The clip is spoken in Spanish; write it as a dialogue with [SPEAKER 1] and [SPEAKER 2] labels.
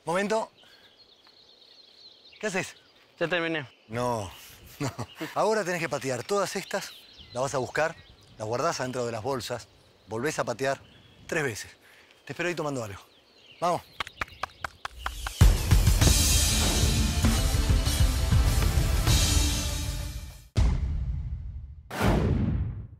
[SPEAKER 1] Momento. ¿Qué haces?
[SPEAKER 2] Ya terminé.
[SPEAKER 1] No, no. Ahora tenés que patear todas estas, las vas a buscar, las guardás adentro de las bolsas, volvés a patear 3 veces. Te espero ahí tomando algo. Vamos.